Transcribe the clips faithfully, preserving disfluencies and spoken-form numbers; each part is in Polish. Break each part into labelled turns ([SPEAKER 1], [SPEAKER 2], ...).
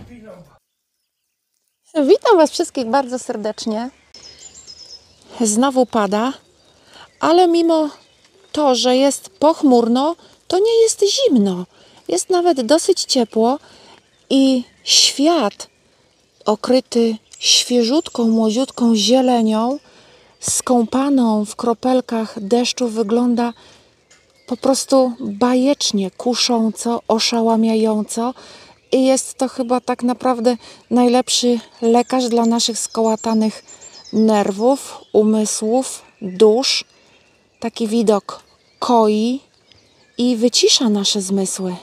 [SPEAKER 1] Witam Was wszystkich bardzo serdecznie. Znowu pada, ale mimo to, że jest pochmurno, to nie jest zimno. Jest nawet dosyć ciepło i świat okryty świeżutką, młodziutką zielenią, skąpaną w kropelkach deszczu wygląda po prostu bajecznie, kusząco, oszałamiająco. I jest to chyba tak naprawdę najlepszy lekarz dla naszych skołatanych nerwów, umysłów, dusz. Taki widok koi i wycisza nasze zmysły.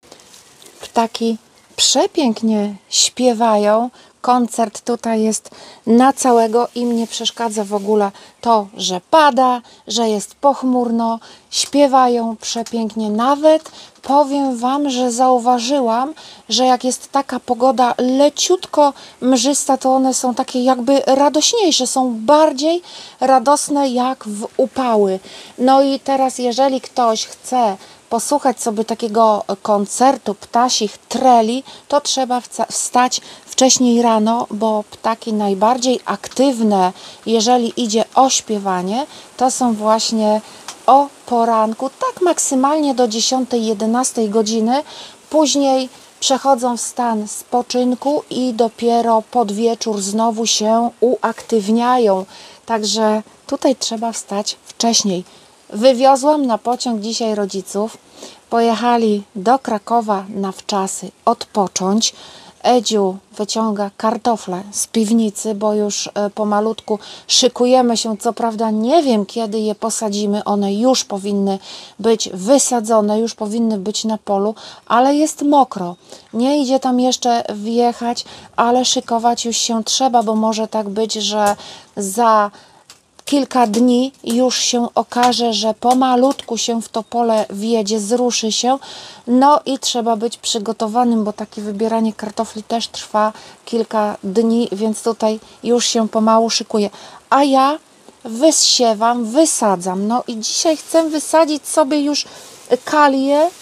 [SPEAKER 1] Ptaki przepięknie śpiewają. Koncert tutaj jest na całego. Im nie przeszkadza w ogóle to, że pada, że jest pochmurno. Śpiewają przepięknie. Nawet powiem Wam, że zauważyłam, że jak jest taka pogoda leciutko mrzysta, to one są takie jakby radośniejsze, są bardziej radosne jak w upały. No i teraz, jeżeli ktoś chce posłuchać sobie takiego koncertu ptasich treli, to trzeba wstać wcześniej rano, bo ptaki najbardziej aktywne, jeżeli idzie o śpiewanie, to są właśnie o poranku, tak maksymalnie do dziesiątej jedenastej godziny. Później przechodzą w stan spoczynku i dopiero pod wieczór znowu się uaktywniają. Także tutaj trzeba wstać wcześniej. Wywiozłam na pociąg dzisiaj rodziców. Pojechali do Krakowa na wczasy odpocząć. Edziu wyciąga kartofle z piwnicy, bo już pomalutku szykujemy się. Co prawda nie wiem, kiedy je posadzimy. One już powinny być wysadzone, już powinny być na polu, ale jest mokro. Nie idzie tam jeszcze wjechać, ale szykować już się trzeba, bo może tak być, że za kilka dni już się okaże, że pomalutku się w to pole wjedzie, zruszy się. No i trzeba być przygotowanym, bo takie wybieranie kartofli też trwa kilka dni, więc tutaj już się pomału szykuje. A ja wysiewam, wysadzam. No i dzisiaj chcę wysadzić sobie już kalię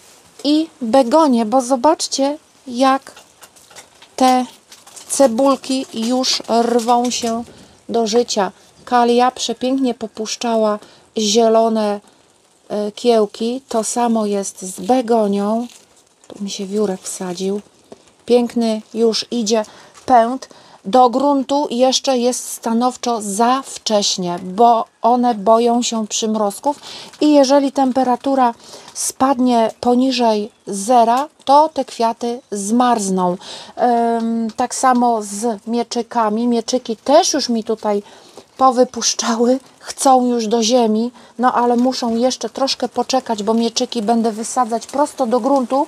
[SPEAKER 1] i begonię, bo zobaczcie, jak te cebulki już rwą się do życia. Kalia przepięknie popuszczała zielone y, kiełki. To samo jest z begonią. Tu mi się wiórek wsadził. Piękny już idzie pęd. Do gruntu jeszcze jest stanowczo za wcześnie, bo one boją się przymrozków i jeżeli temperatura spadnie poniżej zera, to te kwiaty zmarzną. Ym, tak samo z mieczykami. Mieczyki też już mi tutaj powypuszczały, chcą już do ziemi, no ale muszą jeszcze troszkę poczekać, bo mieczyki będę wysadzać prosto do gruntu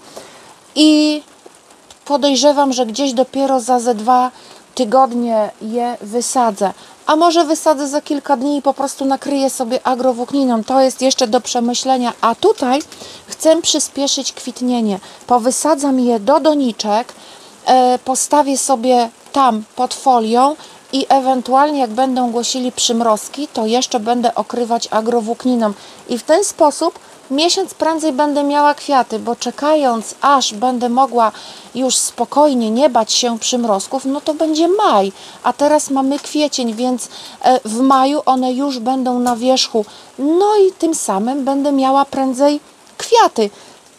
[SPEAKER 1] i podejrzewam, że gdzieś dopiero za ze dwa tygodnie je wysadzę. A może wysadzę za kilka dni i po prostu nakryję sobie agrowłókniną. To jest jeszcze do przemyślenia. A tutaj chcę przyspieszyć kwitnienie. Powysadzam je do doniczek, e, postawię sobie tam pod folią i ewentualnie jak będą głosili przymrozki, to jeszcze będę okrywać agrowłókniną. I w ten sposób miesiąc prędzej będę miała kwiaty, bo czekając aż będę mogła już spokojnie nie bać się przymrozków, no to będzie maj, a teraz mamy kwiecień, więc w maju one już będą na wierzchu. No i tym samym będę miała prędzej kwiaty.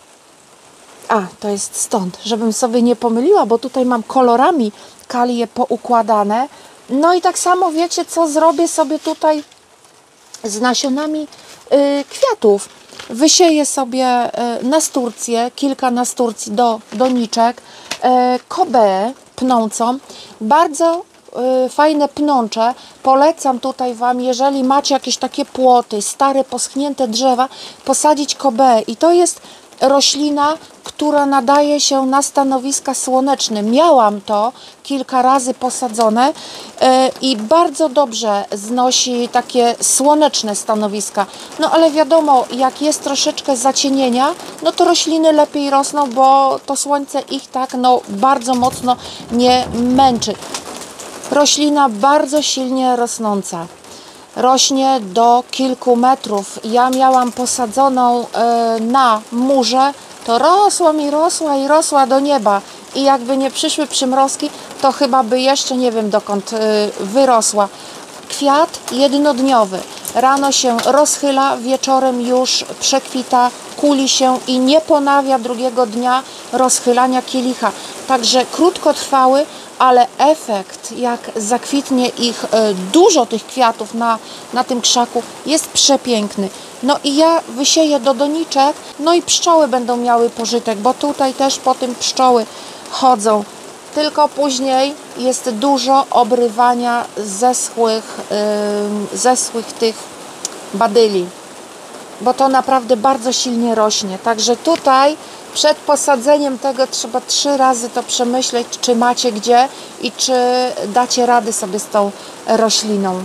[SPEAKER 1] A, to jest stąd, żebym sobie nie pomyliła, bo tutaj mam kolorami kalie poukładane. No i tak samo wiecie, co zrobię sobie tutaj z nasionami y, kwiatów. Wysieję sobie y, nasturcję, kilka nasturcji do doniczek, y, kobeę pnącą. Bardzo y, fajne pnącze. Polecam tutaj Wam, jeżeli macie jakieś takie płoty, stare, poschnięte drzewa, posadzić kobeę. I to jest roślina, która nadaje się na stanowiska słoneczne. Miałam to kilka razy posadzone yy, i bardzo dobrze znosi takie słoneczne stanowiska. No ale wiadomo, jak jest troszeczkę zacienienia, no to rośliny lepiej rosną, bo to słońce ich tak no bardzo mocno nie męczy. Roślina bardzo silnie rosnąca. Rośnie do kilku metrów. Ja miałam posadzoną yy, na murze, to rosła mi, rosła i rosła do nieba. i jakby nie przyszły przymrozki, to chyba by jeszcze nie wiem dokąd wyrosła. Kwiat jednodniowy. Rano się rozchyla, wieczorem już przekwita, kuli się i nie ponawia drugiego dnia rozchylania kielicha. Także krótkotrwały, ale efekt, jak zakwitnie ich dużo tych kwiatów na, na tym krzaku, jest przepiękny. No i ja wysieję do doniczek, no i pszczoły będą miały pożytek, bo tutaj też po tym pszczoły chodzą. Tylko później jest dużo obrywania zeschłych, yy, zeschłych tych badyli, bo to naprawdę bardzo silnie rośnie. Także tutaj przed posadzeniem tego trzeba trzy razy to przemyśleć, czy macie gdzie i czy dacie rady sobie z tą rośliną.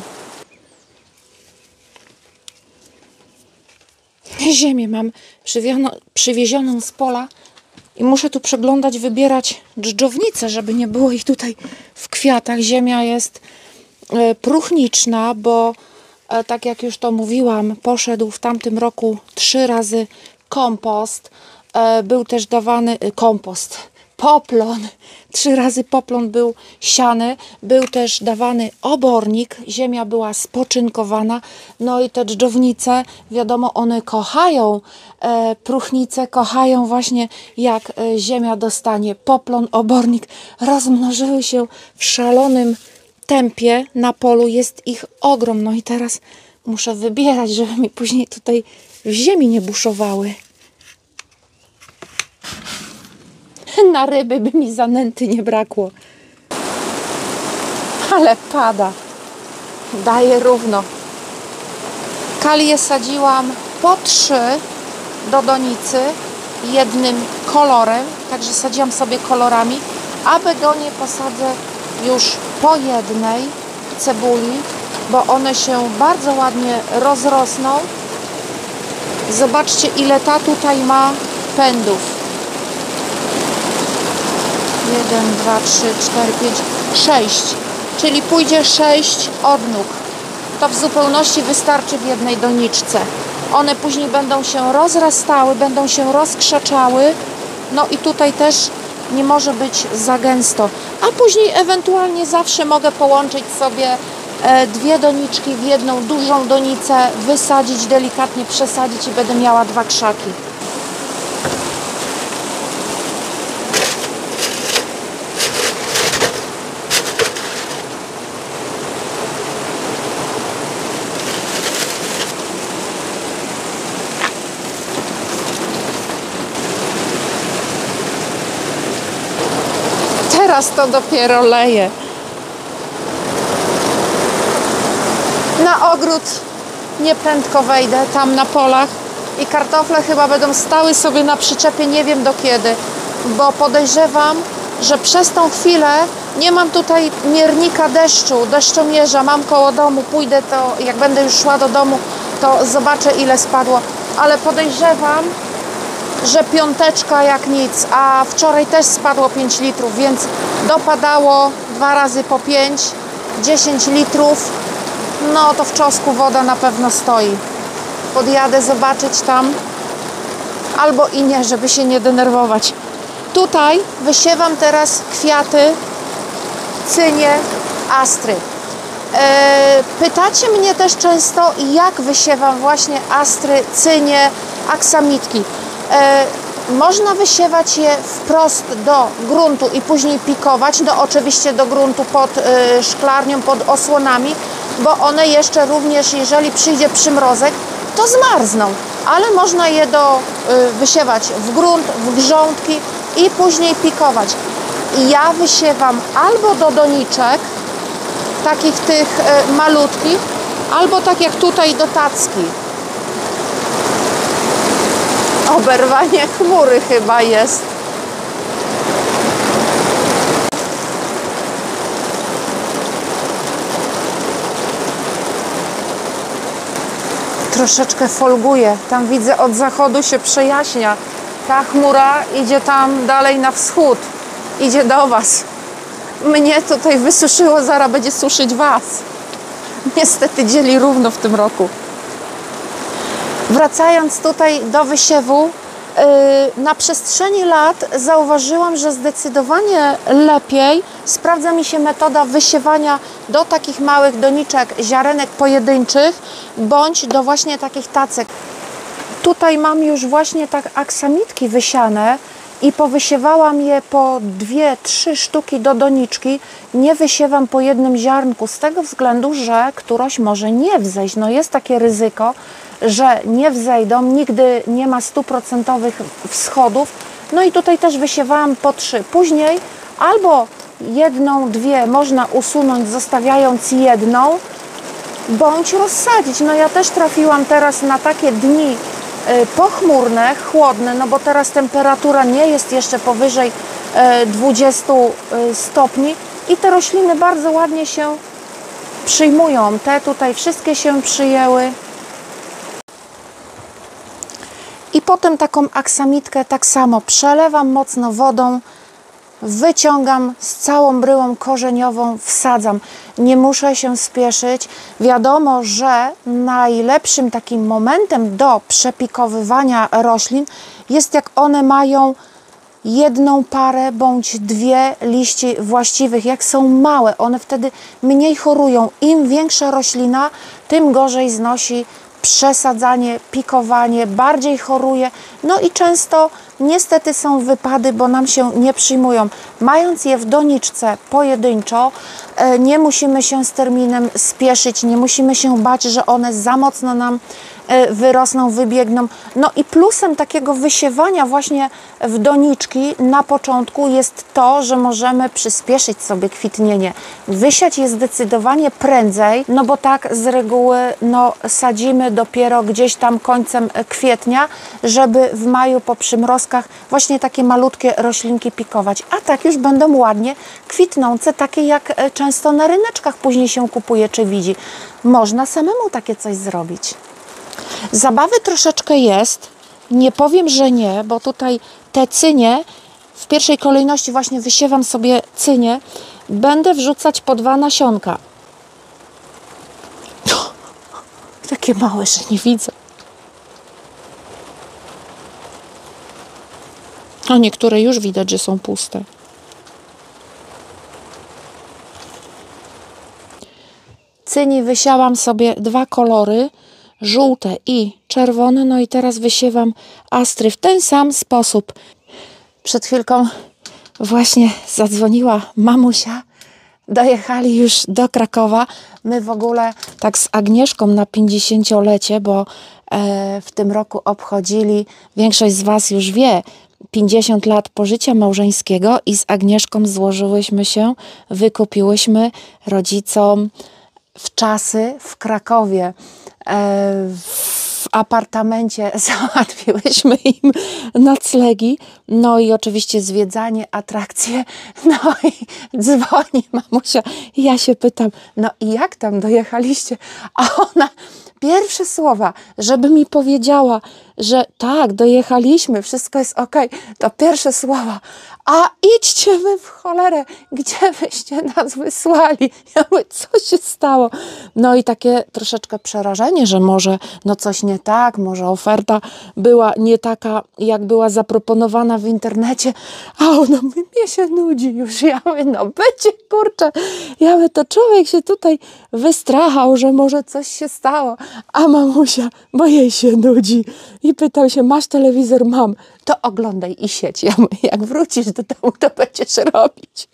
[SPEAKER 1] Ziemię mam przywiezioną z pola i muszę tu przeglądać, wybierać dżdżownice, żeby nie było ich tutaj w kwiatach. Ziemia jest próchniczna, bo tak jak już to mówiłam, poszedł w tamtym roku trzy razy kompost. Był też dawany kompost, poplon, trzy razy poplon był siany, był też dawany obornik, ziemia była spoczynkowana, no i te dżdżownice, wiadomo, one kochają e, próchnice, kochają właśnie jak e, ziemia dostanie poplon, obornik, rozmnożyły się w szalonym tempie na polu, jest ich ogrom, no i teraz muszę wybierać, żeby mi później tutaj w ziemi nie buszowały. Na ryby by mi zanęty nie brakło. Ale pada. Daje równo. Kalię sadziłam po trzy do donicy jednym kolorem. Także sadziłam sobie kolorami. A begonie posadzę już po jednej cebuli, bo one się bardzo ładnie rozrosną. Zobaczcie, ile ta tutaj ma pędów. jeden, dwa, trzy, cztery, pięć, sześć. Czyli pójdzie sześć odnóg. To w zupełności wystarczy w jednej doniczce. One później będą się rozrastały, będą się rozkrzaczały. No i tutaj też nie może być za gęsto. A później ewentualnie zawsze mogę połączyć sobie dwie doniczki w jedną dużą donicę, wysadzić, delikatnie przesadzić i będę miała dwa krzaki. Teraz to dopiero leje. Na ogród nieprędko wejdę, tam na polach i kartofle chyba będą stały sobie na przyczepie nie wiem do kiedy, bo podejrzewam, że przez tą chwilę nie mam tutaj miernika deszczu, deszczomierza, mam koło domu, pójdę to, jak będę już szła do domu, to zobaczę ile spadło, ale podejrzewam, że piąteczka jak nic, a wczoraj też spadło pięć litrów, więc dopadało dwa razy po pięć, dziesięć litrów, no to w czosku woda na pewno stoi. Podjadę zobaczyć tam, albo i nie, żeby się nie denerwować. Tutaj wysiewam teraz kwiaty cynie astry. E, pytacie mnie też często, jak wysiewam właśnie astry, cynie, aksamitki. E, można wysiewać je wprost do gruntu i później pikować, do, oczywiście do gruntu pod y, szklarnią, pod osłonami, bo one jeszcze również, jeżeli przyjdzie przymrozek, to zmarzną, ale można je do, y, wysiewać w grunt, w grządki i później pikować. I ja wysiewam albo do doniczek, takich tych y, malutkich, albo tak jak tutaj do tacki. Oberwanie chmury chyba jest. Troszeczkę folguje. Tam widzę, od zachodu się przejaśnia. Ta chmura idzie tam dalej na wschód. Idzie do Was. Mnie tutaj wysuszyło, zaraz będzie suszyć Was. Niestety dzieli równo w tym roku. Wracając tutaj do wysiewu, Na przestrzeni lat zauważyłam, że zdecydowanie lepiej sprawdza mi się metoda wysiewania do takich małych doniczek ziarenek pojedynczych, bądź do właśnie takich tacek. Tutaj mam już właśnie tak aksamitki wysiane i powysiewałam je po dwie, trzy sztuki do doniczki. Nie wysiewam po jednym ziarnku z tego względu, że któraś może nie wzejść. No jest takie ryzyko, że nie wzejdą, nigdy nie ma stuprocentowych wschodów. No i tutaj też wysiewałam po trzy. Później albo jedną, dwie można usunąć, zostawiając jedną, bądź rozsadzić. No ja też trafiłam teraz na takie dni pochmurne, chłodne, no bo teraz temperatura nie jest jeszcze powyżej dwudziestu stopni i te rośliny bardzo ładnie się przyjmują. Te tutaj wszystkie się przyjęły. I potem taką aksamitkę tak samo przelewam mocno wodą, wyciągam z całą bryłą korzeniową, wsadzam. Nie muszę się spieszyć. Wiadomo, że najlepszym takim momentem do przepikowywania roślin jest, jak one mają jedną parę bądź dwie liści właściwych. Jak są małe, one wtedy mniej chorują. Im większa roślina, tym gorzej znosi przesadzanie, pikowanie, bardziej choruje. No i często niestety są wypady, bo nam się nie przyjmują. Mając je w doniczce pojedynczo, nie musimy się z terminem spieszyć, nie musimy się bać, że one za mocno nam wyrosną, wybiegną. No i plusem takiego wysiewania właśnie w doniczki na początku jest to, że możemy przyspieszyć sobie kwitnienie. Wysiać je zdecydowanie prędzej, no bo tak z reguły no, sadzimy dopiero gdzieś tam końcem kwietnia, żeby w maju po przymrozkach właśnie takie malutkie roślinki pikować. A tak już będą ładnie kwitnące, takie jak często na ryneczkach później się kupuje czy widzi. Można samemu takie coś zrobić. Zabawy troszeczkę jest, nie powiem, że nie, bo tutaj te cynie, w pierwszej kolejności właśnie wysiewam sobie cynie, będę wrzucać po dwa nasionka. Takie małe, że nie widzę. A niektóre już widać, że są puste. Cyni wysiałam sobie dwa kolory, żółte i czerwone, no i teraz wysiewam astry w ten sam sposób. Przed chwilką właśnie zadzwoniła mamusia, dojechali już do Krakowa. My w ogóle tak z Agnieszką na pięćdziesięciolecie, bo e, w tym roku obchodzili, większość z Was już wie, pięćdziesiąt lat pożycia małżeńskiego i z Agnieszką złożyłyśmy się, wykupiłyśmy rodzicom wczasy w Krakowie. W apartamencie załatwiłyśmy im noclegi, no i oczywiście zwiedzanie, atrakcje, no i dzwoni mamusia i ja się pytam, no i jak tam dojechaliście? A ona pierwsze słowa, żeby mi powiedziała, że tak, dojechaliśmy, wszystko jest ok, to pierwsze słowa, a idźcie wy w cholerę, gdzie wyście nas wysłali? Ja mówię, co się stało? No i takie troszeczkę przerażenie, że może no coś nie tak, może oferta była nie taka, jak była zaproponowana w internecie, a ona mówi, mnie się nudzi już. Ja mówię, no będzie, kurczę, ja mówię, to człowiek się tutaj wystrachał, że może coś się stało, a mamusia, bo jej się nudzi. I pytał się, masz telewizor? Mam. To oglądaj i siedź. Ja mówię, jak wrócisz do domu, to będziesz robić.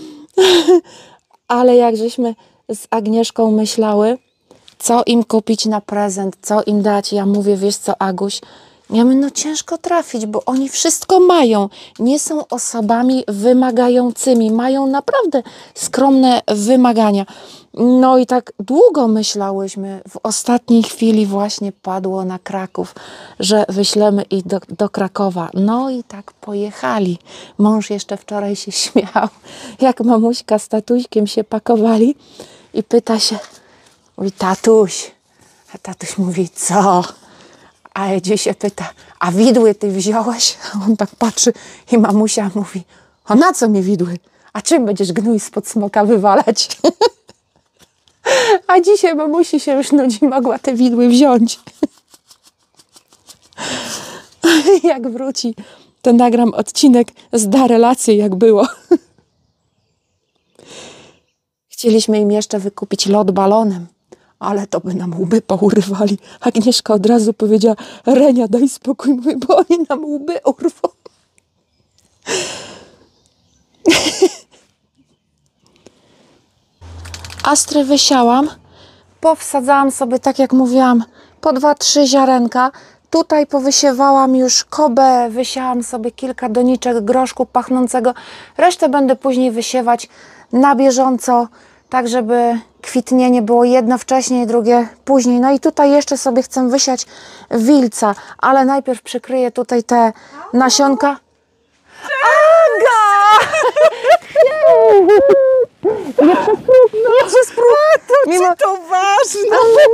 [SPEAKER 1] Ale jak żeśmy z Agnieszką myślały, co im kupić na prezent, co im dać, ja mówię, wiesz co, Aguś, ja mówię, no ciężko trafić, bo oni wszystko mają. Nie są osobami wymagającymi. Mają naprawdę skromne wymagania. No i tak długo myślałyśmy, w ostatniej chwili właśnie padło na Kraków, że wyślemy ich do, do Krakowa. No i tak pojechali. Mąż jeszcze wczoraj się śmiał, jak mamuśka z tatuśkiem się pakowali i pyta się, mówi, tatuś, a tatuś mówi, co? A Edzie się pyta, a widły ty wziąłeś? A on tak patrzy i mamusia mówi, a na co mi widły? A czym będziesz gnój spod smoka wywalać? A dzisiaj mamusi się już nudzi, mogła te widły wziąć. Jak wróci, to nagram odcinek z da relacji, jak było. Chcieliśmy im jeszcze wykupić lot balonem, ale to by nam łby pourywali. Agnieszka od razu powiedziała: Renia, daj spokój mój, bo oni nam łby urwą. Astry wysiałam, powsadzałam sobie, tak jak mówiłam, po dwa, trzy ziarenka. Tutaj powysiewałam już kobę, wysiałam sobie kilka doniczek groszku pachnącego. Resztę będę później wysiewać na bieżąco, tak żeby kwitnienie było jedno wcześniej, drugie później. No i tutaj jeszcze sobie chcę wysiać wilca, ale najpierw przykryję tutaj te nasionka. Aga! Nie przez próg, nie przez próg.
[SPEAKER 2] To Mimo... to ważne.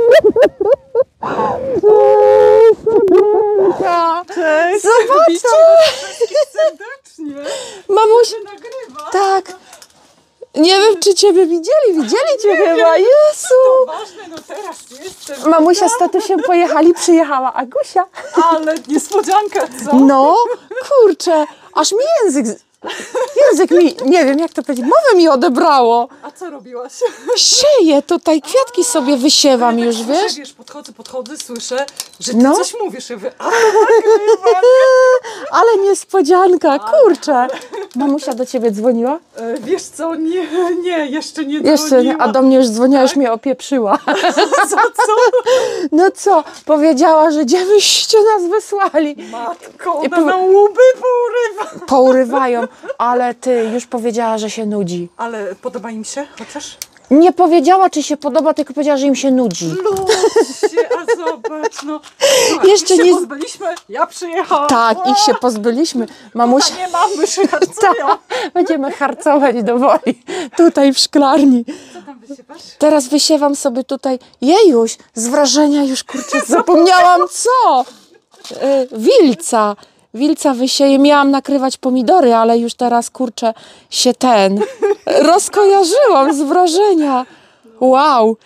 [SPEAKER 2] Cześć.
[SPEAKER 1] Zobaczcie.
[SPEAKER 2] Wszystkich serdecznie.
[SPEAKER 1] Mamuś,
[SPEAKER 2] nagrywa.
[SPEAKER 1] tak. Nie wiem, czy ciebie widzieli. Widzieli cię chyba. Jezu.
[SPEAKER 2] To ważne, no teraz jestem.
[SPEAKER 1] Mamusia z tatusiem pojechali, przyjechała Agusia.
[SPEAKER 2] Ale niespodzianka, co?
[SPEAKER 1] No, kurczę, aż mi język, język mi, nie wiem jak to powiedzieć, mowę mi odebrało.
[SPEAKER 2] A co robiłaś?
[SPEAKER 1] Sieję tutaj, kwiatki sobie wysiewam już,
[SPEAKER 2] Tak,
[SPEAKER 1] wiesz?
[SPEAKER 2] wiesz, podchodzę, podchodzę, słyszę, że ty
[SPEAKER 1] No.
[SPEAKER 2] coś mówisz. Ja mówię, a nagrywa.
[SPEAKER 1] Ale niespodzianka, kurczę. Mamusia do ciebie dzwoniła?
[SPEAKER 2] E, Wiesz co, nie, nie, jeszcze nie
[SPEAKER 1] Jeszcze nie, a do mnie już dzwoniła, już mnie opieprzyła.
[SPEAKER 2] Co, co?
[SPEAKER 1] No co, powiedziała, że gdzie wyście nas wysłali.
[SPEAKER 2] Matko, ona
[SPEAKER 1] I powie-
[SPEAKER 2] nam łby pourywa.
[SPEAKER 1] Pourywają, ale ty już powiedziała, że się nudzi.
[SPEAKER 2] Ale podoba im się chociaż?
[SPEAKER 1] Nie powiedziała, czy się podoba, tylko powiedziała, że im się nudzi.
[SPEAKER 2] Ludzie, a zobacz, no. Tak,
[SPEAKER 1] Jeszcze
[SPEAKER 2] ich się
[SPEAKER 1] nie-
[SPEAKER 2] pozbyliśmy, ja przyjechałam.
[SPEAKER 1] Tak, ich się pozbyliśmy. Mamusia,
[SPEAKER 2] Mamusia. Nie mam myszy harcują.
[SPEAKER 1] będziemy harcować do woli. Tutaj w szklarni.
[SPEAKER 2] Co tam wysiewasz?
[SPEAKER 1] Teraz wysiewam sobie tutaj. Jejuś, z wrażenia już kurczę zapomniałam co. Y, wilca. Wilca wysieję. Miałam nakrywać pomidory, ale już teraz kurczę się ten rozkojarzyłam z wrażenia. Wow.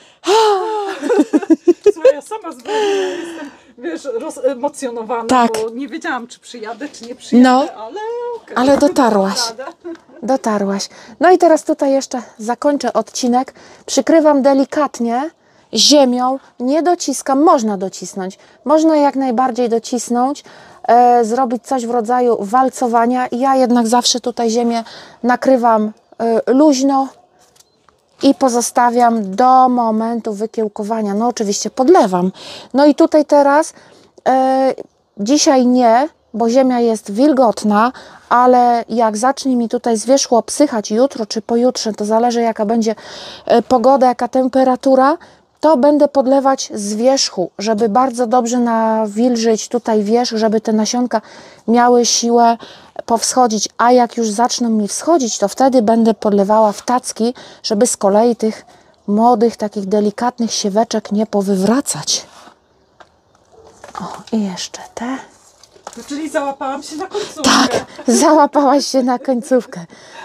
[SPEAKER 2] Słuchaj, ja sama z wrażenia jestem, wiesz, rozemocjonowana,
[SPEAKER 1] Tak.
[SPEAKER 2] bo nie wiedziałam, czy przyjadę, czy nie przyjadę,
[SPEAKER 1] No.
[SPEAKER 2] ale okej.
[SPEAKER 1] Ale dotarłaś.
[SPEAKER 2] Dam radę.
[SPEAKER 1] Dotarłaś. No i teraz tutaj jeszcze zakończę odcinek. Przykrywam delikatnie ziemią. Nie dociskam. Można docisnąć. Można jak najbardziej docisnąć. E, zrobić coś w rodzaju walcowania. Ja jednak zawsze tutaj ziemię nakrywam e, luźno i pozostawiam do momentu wykiełkowania. No oczywiście podlewam. No i tutaj teraz e, dzisiaj nie, bo ziemia jest wilgotna, ale jak zacznie mi tutaj zwierzchło psychać jutro czy pojutrze, to zależy jaka będzie e, pogoda, jaka temperatura, to będę podlewać z wierzchu, żeby bardzo dobrze nawilżyć tutaj wierzch, żeby te nasionka miały siłę powschodzić, a jak już zaczną mi wschodzić, to wtedy będę podlewała w tacki, żeby z kolei tych młodych, takich delikatnych sieweczek nie powywracać. O, i jeszcze te.
[SPEAKER 2] No, czyli załapałam się na końcówkę.
[SPEAKER 1] Tak, załapałaś się na końcówkę.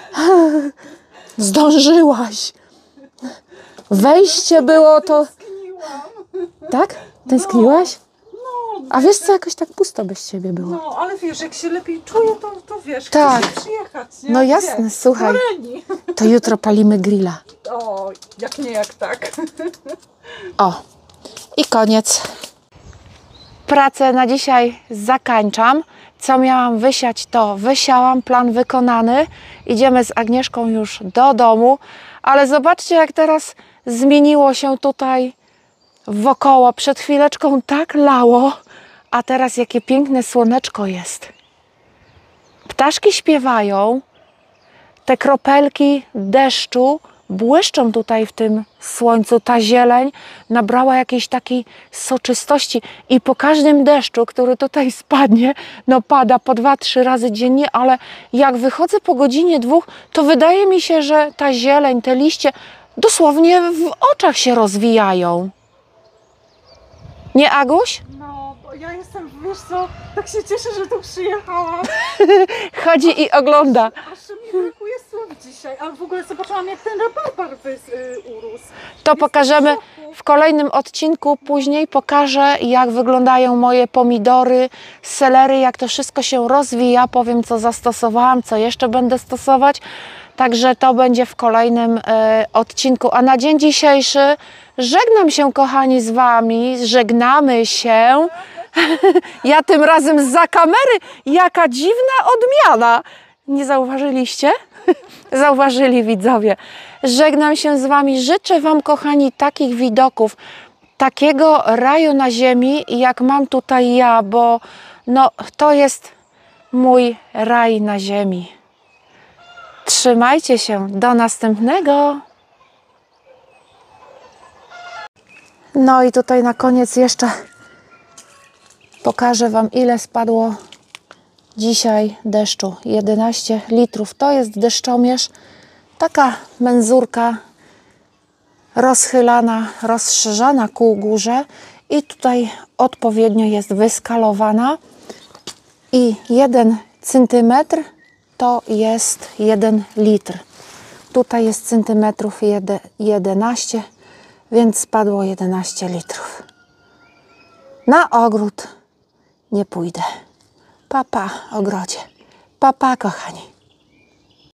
[SPEAKER 1] Zdążyłaś. Wejście było to...
[SPEAKER 2] Tęskniłam.
[SPEAKER 1] Tak? Tęskniłaś?
[SPEAKER 2] No,
[SPEAKER 1] A wiesz co, jakoś tak pusto bez ciebie było.
[SPEAKER 2] no, ale wiesz, jak się lepiej czuję, to, to wiesz,
[SPEAKER 1] Tak.
[SPEAKER 2] chcę się przyjechać, nie?
[SPEAKER 1] No jasne,
[SPEAKER 2] Gdzie?
[SPEAKER 1] słuchaj.
[SPEAKER 2] Do Reni.
[SPEAKER 1] To jutro palimy grilla.
[SPEAKER 2] O, jak nie, jak tak.
[SPEAKER 1] O, i koniec. Pracę na dzisiaj zakończam. Co miałam wysiać, to wysiałam. Plan wykonany. Idziemy z Agnieszką już do domu. Ale zobaczcie, jak teraz zmieniło się tutaj wokoło. Przed chwileczką tak lało, a teraz jakie piękne słoneczko jest. Ptaszki śpiewają. Te kropelki deszczu błyszczą tutaj w tym słońcu. Ta zieleń nabrała jakiejś takiej soczystości i po każdym deszczu, który tutaj spadnie, no pada po dwa, trzy razy dziennie, ale jak wychodzę po godzinie dwóch, to wydaje mi się, że ta zieleń, te liście dosłownie w oczach się rozwijają. Nie, Aguś?
[SPEAKER 2] No, bo ja jestem, wiesz co, tak się cieszę, że tu przyjechałam.
[SPEAKER 1] Chodzi i ogląda.
[SPEAKER 2] Aż mi brakuje słów dzisiaj. A w ogóle zobaczyłam, jak ten rabarbar wys, y, urósł.
[SPEAKER 1] To pokażemy, W kolejnym odcinku później pokażę, jak wyglądają moje pomidory, selery, jak to wszystko się rozwija. Powiem, co zastosowałam, co jeszcze będę stosować. Także to będzie w kolejnym e, odcinku. A na dzień dzisiejszy żegnam się, kochani, z Wami. Żegnamy się. Ja tym razem zza kamery. Jaka dziwna odmiana. Nie zauważyliście? Zauważyli widzowie. Żegnam się z Wami. Życzę Wam, kochani, takich widoków, takiego raju na ziemi, jak mam tutaj ja, bo no, to jest mój raj na ziemi. Trzymajcie się. Do następnego. No i tutaj na koniec jeszcze pokażę Wam, ile spadło dzisiaj deszczu. jedenaście litrów. To jest deszczomierz. Taka menzurka rozchylana, rozszerzana ku górze i tutaj odpowiednio jest wyskalowana. I jeden centymetr to jest jeden litr. Tutaj jest centymetrów jedenaście, więc spadło jedenaście litrów. Na ogród nie pójdę. Papa, ogrodzie. Papa, kochani.